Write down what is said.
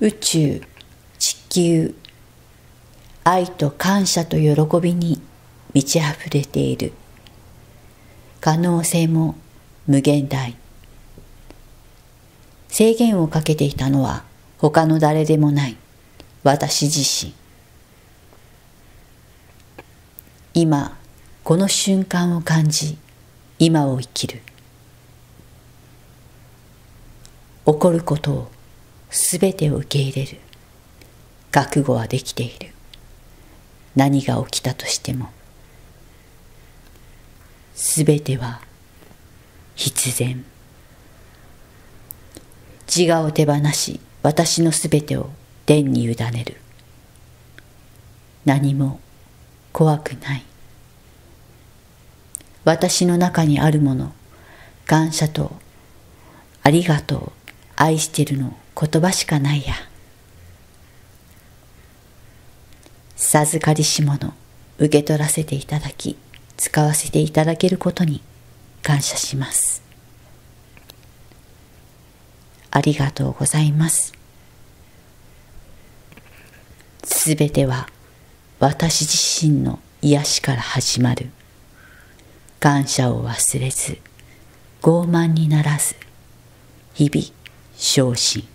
宇宙、地球、愛と感謝と喜びに満ち溢れている。可能性も無限大。制限をかけていたのは他の誰でもない私自身。今この瞬間を感じ、今を生きる。起こることをすべてを受け入れる。覚悟はできている。何が起きたとしても。すべては必然。自我を手放し、私のすべてを天に委ねる。何も怖くない。私の中にあるもの、感謝とありがとう、愛してるの言葉しかないや。授かりし物、受け取らせていただき、使わせていただけることに感謝します。ありがとうございます。すべては私自身の癒しから始まる。感謝を忘れず、傲慢にならず、日々精進。